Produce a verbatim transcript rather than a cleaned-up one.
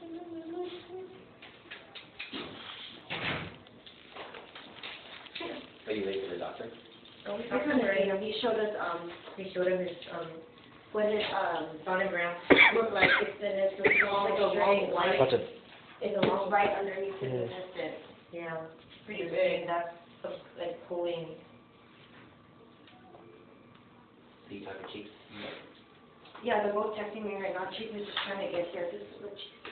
Are you late for the doctor? Oh, we talked about it, you know, he showed us, um, he showed him his, um, what his, um, sonogram looked like. It's in this, it's long, like a long light. Button. It's a long right underneath his Mm. intestine. Yeah, pretty big. That's, uh, like, pulling. So you talking cheeks? Yeah, they're both texting me right now. Chief is just trying to get here. This is what Chief